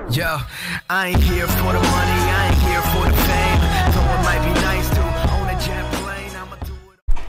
Yo, I ain't here for the money, I ain't here for the fame. Though it might be nice to own a jet plane, I'ma do it.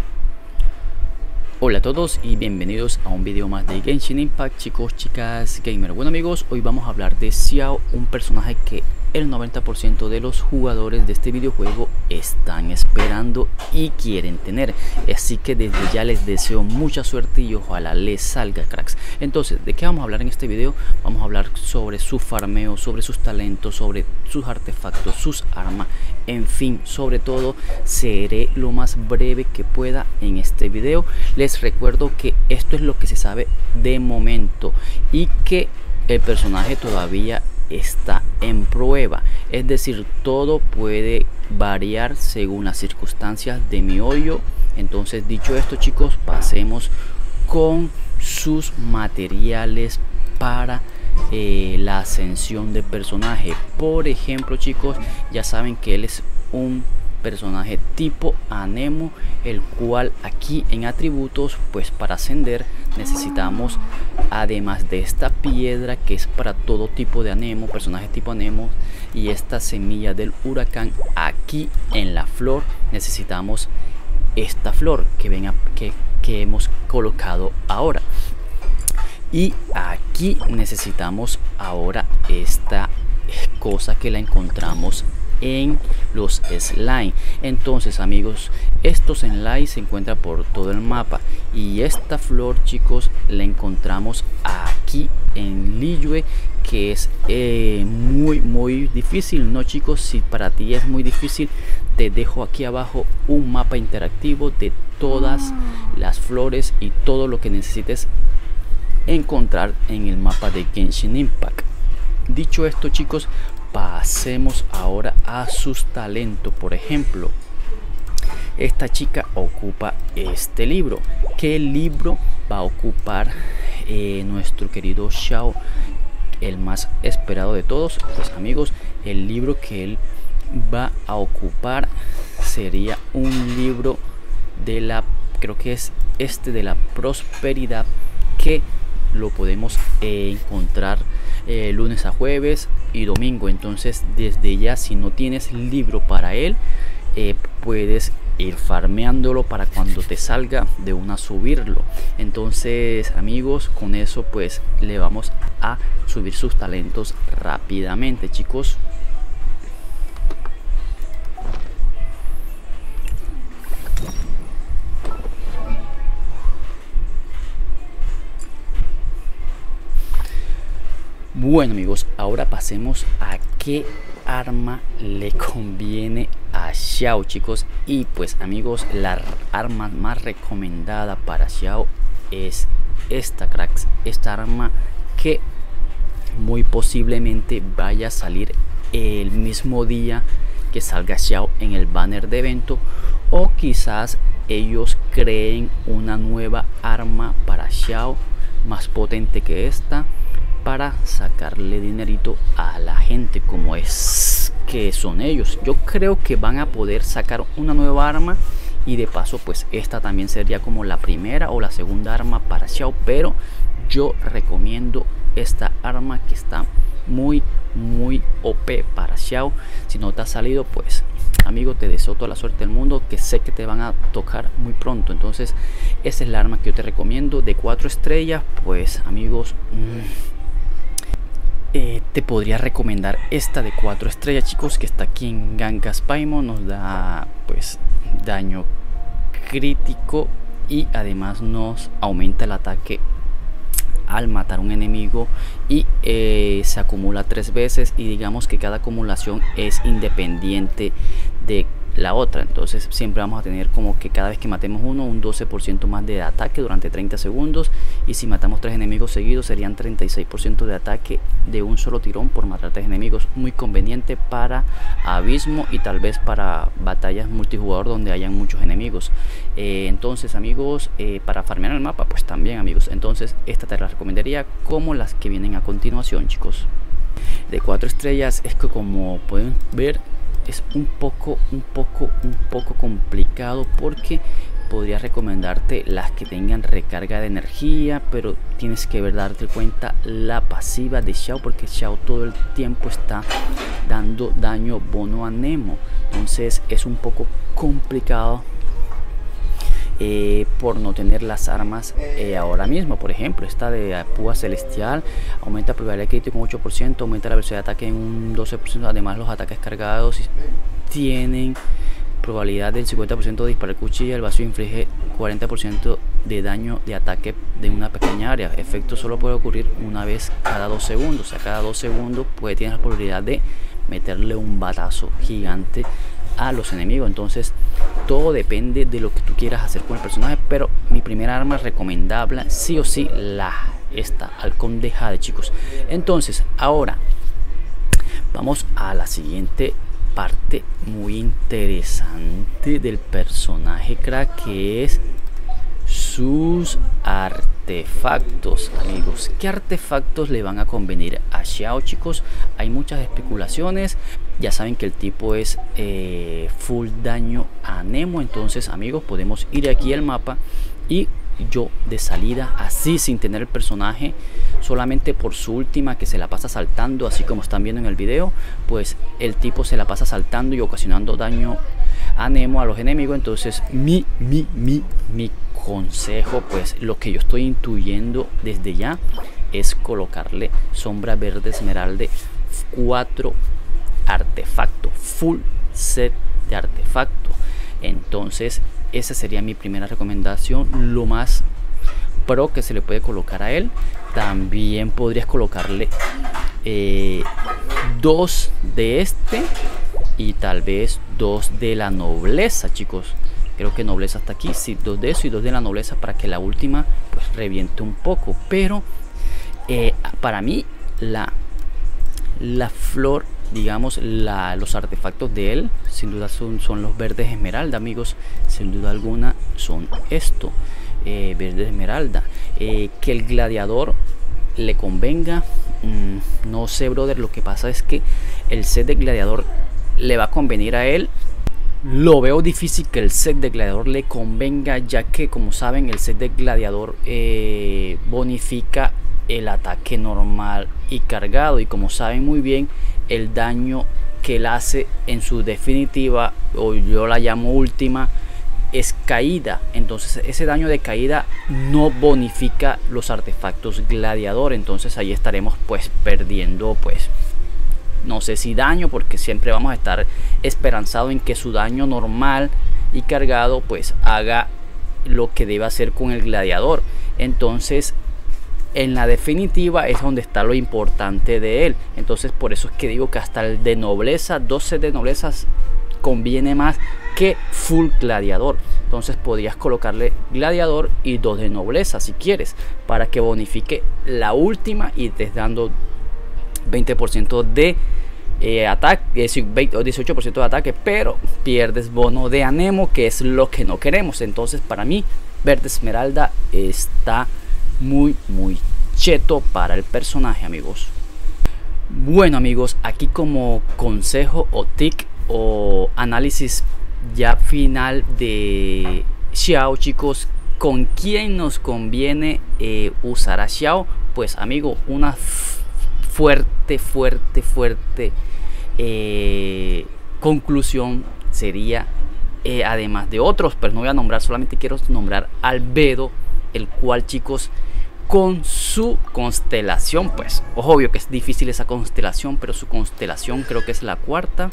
Hola a todos y bienvenidos a un video más de Genshin Impact, chicos, chicas, gamer. Bueno amigos, hoy vamos a hablar de Xiao, un personaje que el 90% de los jugadores de este videojuego están esperando y quieren tener. Así que desde ya les deseo mucha suerte y ojalá les salga, cracks. Entonces, ¿de qué vamos a hablar en este video? Vamos a hablar sobre su farmeo, sobre sus talentos, sobre sus artefactos, sus armas. En fin, sobre todo, seré lo más breve que pueda en este video. Les recuerdo que esto es lo que se sabe de momento y que el personaje todavía está en prueba, es decir, todo puede variar según las circunstancias de mi hoyo. Entonces, dicho esto, chicos, pasemos con sus materiales para la ascensión de personaje. Por ejemplo, chicos, ya saben que él es un personaje tipo Anemo, el cual aquí en atributos, pues para ascender necesitamos, además de esta piedra que es para todo tipo de Anemo, personajes tipo Anemo, y esta semilla del huracán, aquí en la flor necesitamos esta flor que ven que hemos colocado ahora, y aquí necesitamos ahora esta cosa que la encontramos en los slime. Entonces amigos, estos slime se encuentran por todo el mapa y esta flor, chicos, la encontramos aquí en Liyue, que es muy difícil, ¿no, chicos? Si para ti es muy difícil, te dejo aquí abajo un mapa interactivo de todas las flores y todo lo que necesites encontrar en el mapa de Genshin Impact. Dicho esto, chicos, pasemos ahora a sus talentos. Por ejemplo, esta chica ocupa este libro. ¿Qué libro va a ocupar nuestro querido Xiao, el más esperado de todos? Pues amigos, el libro que él va a ocupar sería un libro de la, creo que es este, de la prosperidad, que lo podemos encontrar lunes a jueves y domingo. Entonces, desde ya, si no tienes libro para él, puedes ir farmeándolo para cuando te salga de una subirlo. Entonces amigos, con eso pues le vamos a subir sus talentos rápidamente, chicos. Bueno amigos, ahora pasemos a qué arma le conviene a Xiao, chicos. Y pues amigos, la arma más recomendada para Xiao es esta, cracks. Esta arma que muy posiblemente vaya a salir el mismo día que salga Xiao en el banner de evento, o quizás ellos creen una nueva arma para Xiao más potente que esta, para sacarle dinerito a la gente, como es que son ellos. Yo creo que van a poder sacar una nueva arma y de paso pues esta también sería como la primera o la segunda arma para Xiao, pero yo recomiendo esta arma que está muy OP para Xiao. Si no te ha salido, pues amigo, te deseo toda la suerte del mundo, que sé que te van a tocar muy pronto. Entonces esa es la arma que yo te recomiendo. De 4 estrellas, pues amigos, te podría recomendar esta de 4 estrellas, chicos, que está aquí en Gangas Paimon. Nos da pues daño crítico y además nos aumenta el ataque al matar un enemigo, y se acumula 3 veces, y digamos que cada acumulación es independiente de la otra. Entonces siempre vamos a tener como que cada vez que matemos uno, un 12% más de ataque durante 30 segundos, y si matamos 3 enemigos seguidos serían 36% de ataque de un solo tirón por matar 3 enemigos. Muy conveniente para abismo y tal vez para batallas multijugador donde hayan muchos enemigos. Entonces amigos, para farmear el mapa pues también, amigos. Entonces esta te la recomendaría, como las que vienen a continuación, chicos. De 4 estrellas es que, como pueden ver, es un poco complicado, porque podría recomendarte las que tengan recarga de energía, pero tienes que darte cuenta la pasiva de Xiao, porque Xiao todo el tiempo está dando daño bono a Nemo, entonces es un poco complicado por no tener las armas ahora mismo. Por ejemplo, esta de púa celestial aumenta probabilidad de crítico un 8%, aumenta la velocidad de ataque en un 12%, además los ataques cargados tienen probabilidad del 50% de disparar cuchilla. El vacío inflige 40% de daño de ataque de una pequeña área. Efecto solo puede ocurrir una vez cada 2 segundos. O sea, cada 2 segundos tienes la probabilidad de meterle un batazo gigante a los enemigos. Entonces todo depende de lo que tú quieras hacer con el personaje, pero mi primera arma recomendable sí o sí esta halcón de Jade, chicos. Entonces ahora vamos a la siguiente parte muy interesante del personaje crack, que es sus artefactos, amigos. ¿Qué artefactos le van a convenir a Xiao, chicos? Hay muchas especulaciones. Ya saben que el tipo es full daño a Nemo. Entonces, amigos, podemos ir aquí al mapa y yo de salida, así sin tener el personaje, solamente por su última que se la pasa saltando, así como están viendo en el video, pues el tipo se la pasa saltando y ocasionando daño a Nemo, a los enemigos. Entonces mi consejo, pues lo que yo estoy intuyendo desde ya, es colocarle sombra verde esmeralda, 4 artefactos, full set de artefactos. Entonces esa sería mi primera recomendación, lo más pro que se le puede colocar a él. También podrías colocarle 2 de este y tal vez 2 de la nobleza, chicos. Creo que nobleza hasta aquí, sí, 2 de eso y 2 de la nobleza, para que la última pues reviente un poco. Pero para mí la flor, digamos, los artefactos de él sin duda son los verdes esmeralda, amigos. Sin duda alguna son esto, verde esmeralda. Que el gladiador le convenga, no sé, brother. Lo que pasa es que el set de gladiador le va a convenir a él. Lo veo difícil que el set de gladiador le convenga, ya que, como saben, el set de gladiador bonifica el ataque normal y cargado, y como saben muy bien, el daño que él hace en su definitiva, o yo la llamo última, es caída. Entonces ese daño de caída no bonifica los artefactos gladiador. Entonces ahí estaremos pues perdiendo, pues no sé si daño, porque siempre vamos a estar esperanzado en que su daño normal y cargado pues haga lo que debe hacer con el gladiador. Entonces en la definitiva es donde está lo importante de él. Entonces por eso es que digo que hasta el de nobleza, 12 de noblezas, conviene más que full gladiador. Entonces podrías colocarle gladiador y 2 de nobleza si quieres, para que bonifique la última y estés dando 20% de ataque, 18% de ataque, pero pierdes bono de Nemo, que es lo que no queremos. Entonces para mí verde esmeralda está muy cheto para el personaje, amigos. Bueno, amigos, aquí como consejo o tic o análisis ya final de Xiao, chicos, ¿con quién nos conviene usar a Xiao? Pues, amigo, una fuerte conclusión sería, además de otros, pero no voy a nombrar, solamente quiero nombrar Albedo, el cual, chicos, con su constelación, pues obvio que es difícil esa constelación, pero su constelación creo que es la 4ª,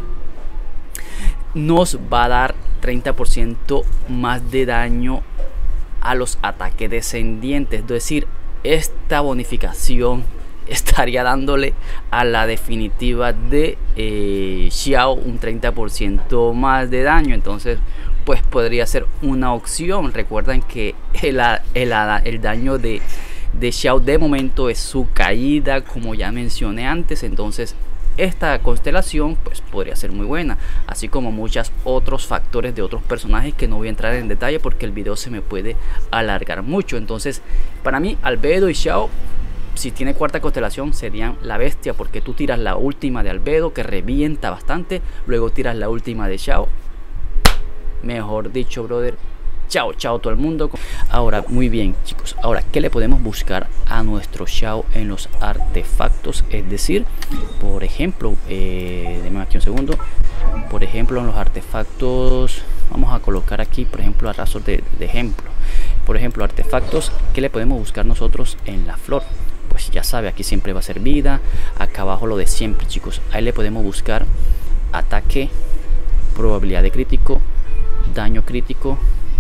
nos va a dar 30% más de daño a los ataques descendientes. Es decir, esta bonificación estaría dándole a la definitiva de Xiao un 30% más de daño. Entonces pues podría ser una opción. Recuerden que el daño de Xiao de momento es su caída, como ya mencioné antes. Entonces esta constelación pues podría ser muy buena, así como muchos otros factores de otros personajes que no voy a entrar en detalle porque el video se me puede alargar mucho. Entonces para mí Albedo y Xiao, si tiene 4ª constelación, serían la bestia, porque tú tiras la última de Albedo que revienta bastante, luego tiras la última de Xiao, mejor dicho, brother, chao todo el mundo. Ahora, muy bien chicos, ahora ¿qué le podemos buscar a nuestro Xiao en los artefactos? Es decir, por ejemplo, denme aquí un segundo. Por ejemplo, en los artefactos, vamos a colocar aquí, por ejemplo, a razón de ejemplo. Por ejemplo, artefactos, ¿qué le podemos buscar nosotros en la flor? Pues ya sabe, aquí siempre va a ser vida. Acá abajo lo de siempre, chicos. Ahí le podemos buscar ataque, probabilidad de crítico, daño crítico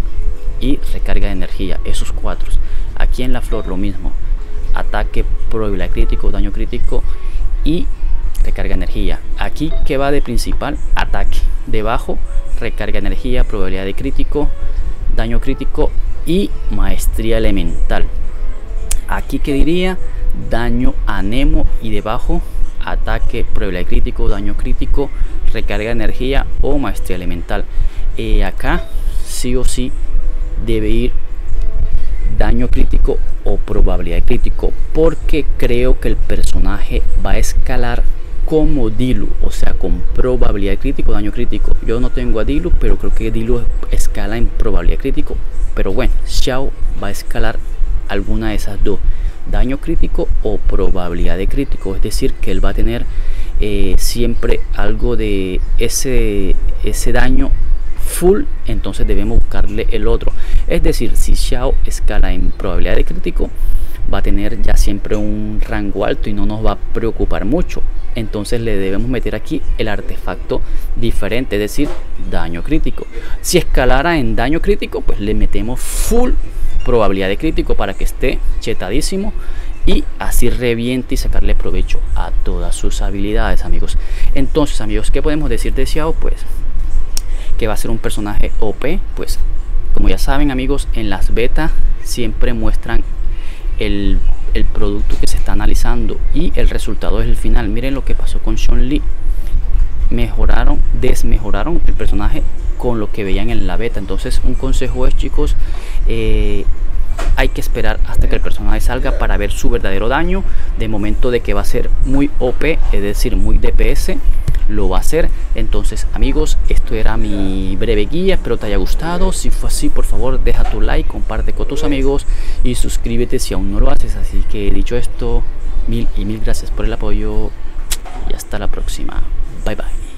y recarga de energía. Esos cuatro. Aquí en la flor lo mismo. Ataque, probabilidad de crítico, daño crítico y recarga de energía. Aquí que va de principal, ataque. Debajo, recarga de energía, probabilidad de crítico, daño crítico y maestría elemental. Aquí que diría daño a Nemo y debajo ataque, probabilidad de crítico, daño crítico, recarga de energía o maestría elemental. Acá sí o sí debe ir daño crítico o probabilidad de crítico, porque creo que el personaje va a escalar como Dilu, o sea, con probabilidad de crítico, daño crítico. Yo no tengo a Dilu, pero creo que Dilu escala en probabilidad de crítico. Pero bueno, Xiao va a escalar alguna de esas dos, daño crítico o probabilidad de crítico. Es decir, que él va a tener siempre algo de ese daño full, entonces debemos buscarle el otro. Es decir, si Xiao escala en probabilidad de crítico, va a tener ya siempre un rango alto y no nos va a preocupar mucho. Entonces le debemos meter aquí el artefacto diferente, es decir, daño crítico. Si escalara en daño crítico, pues le metemos full probabilidad de crítico para que esté chetadísimo y así reviente y sacarle provecho a todas sus habilidades, amigos. Entonces, amigos, ¿qué podemos decir de Xiao? Pues que va a ser un personaje OP. Pues como ya saben, amigos, en las betas siempre muestran el producto que se está analizando y el resultado es el final. Miren lo que pasó con Chun-Li. Desmejoraron el personaje con lo que veían en la beta. Entonces un consejo es, chicos, hay que esperar hasta que el personaje salga para ver su verdadero daño. De momento de que va a ser muy OP, es decir, muy DPS, lo va a hacer. Entonces, amigos, esto era mi breve guía, espero te haya gustado. Si fue así, por favor deja tu like, comparte con tus amigos y suscríbete si aún no lo haces. Así que dicho esto, mil gracias por el apoyo y hasta la próxima. Bye bye.